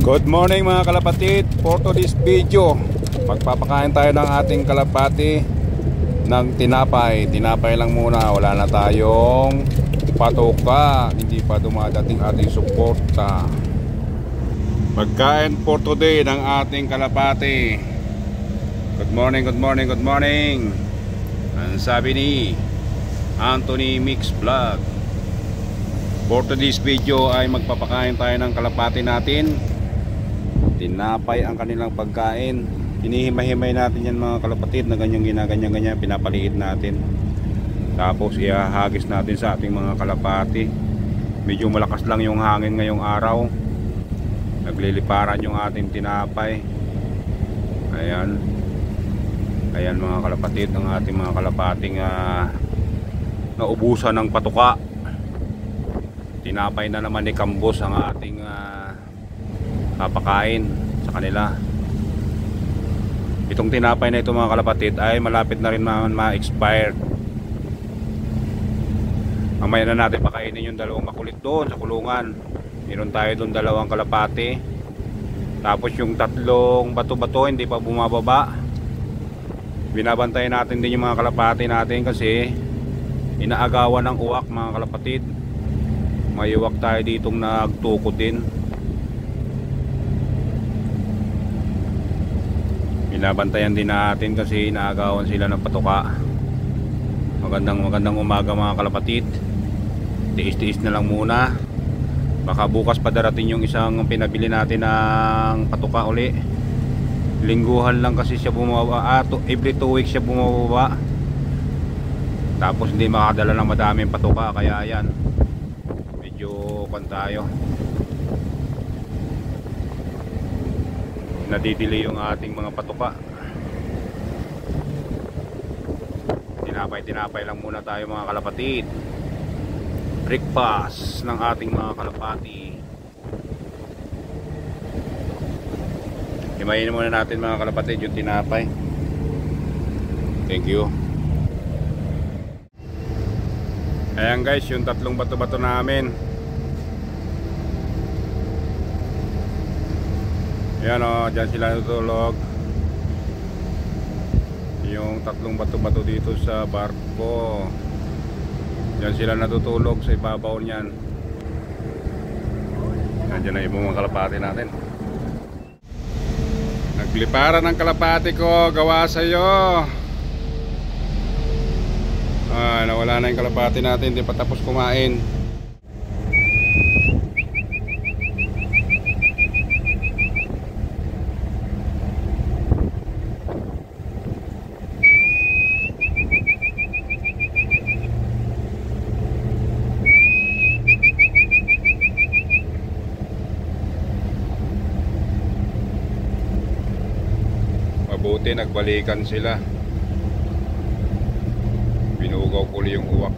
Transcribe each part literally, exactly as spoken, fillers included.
Good morning mga kalapatid. For today's video, magpapakain tayo ng ating kalapati ng tinapay. Tinapay lang muna, wala na tayong patoka, hindi pa dumadating ating suporta. Pagkain for today ng ating kalapati. Good morning, good morning, good morning. Ang sabi ni Anthony Mix Vlog, for today's video ay magpapakain tayo ng kalapati natin. Tinapay ang kanilang pagkain. Hinihimay-himay natin yan mga kalapatid na ganyan ginaganyan-ganyan, pinapaliit natin. Tapos ihahagis natin sa ating mga kalapati. Medyo malakas lang yung hangin ngayong araw. Nagliliparan yung ating tinapay. Ayan. Ayan mga kalapatid, ang ating mga kalapating uh, naubusan ng patuka. Tinapay na naman ni Kambos ang ating uh, papakain sa kanila. Itong tinapay na ito mga kalapatid ay malapit na rin ma-expired. Mamaya na natin pakainin yung dalawang makulit doon sa kulungan. Meron tayo doon dalawang kalapati. Tapos yung tatlong bato-bato hindi pa bumababa. Binabantayan natin din yung mga kalapati natin kasi inaagawan ng uwak mga kalapatid. May uwak tayo ditong nagtukod din. Binabantayan din natin kasi inaagawan sila ng patuka. Magandang magandang umaga mga kalapatid. Tiis-tiis na lang muna. Baka bukas pa darating yung isang pinabili natin ng patuka uli. Lingguhan lang kasi siya bumababa. Ah, to, every two weeks siya bumababa. Tapos hindi makadala ng madaming patuka. Kaya yan, medyo kan tayo. Nadidili yung ating mga patuka. Tinapay-tinapay lang muna tayo mga kalapatid. Breakfast ng ating mga kalapati. Himayin muna natin mga kalapatid yung tinapay. Thank you. Ayan guys, yung tatlong bato-bato namin. Ayan o, dyan sila natutulog. Yung tatlong bato-bato dito sa barko, dyan sila natutulog sa ibabaw niyan. Dyan na yung mga kalapati natin. Nagliparan ng kalapati ko, gawa sa'yo. Ah, nawala na yung kalapati natin, hindi pa tapos kumain. Mabuti nagbalikan sila. Binugaw ko yung uwak.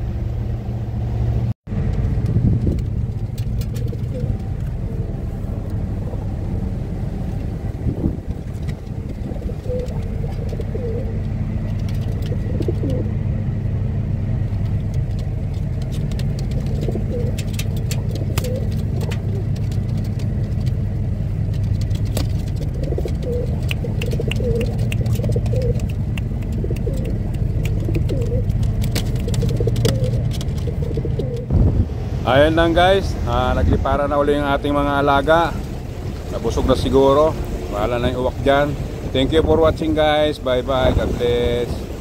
Ayan lang guys, ah, nagliparan na uli yung ating mga alaga. Nabusog na siguro. Bahala na yung uwak dyan. Thank you for watching guys. Bye bye. God bless.